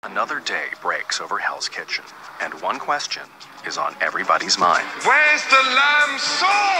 Another day breaks over Hell's Kitchen, and one question is on everybody's mind. Where's the lamb sauce?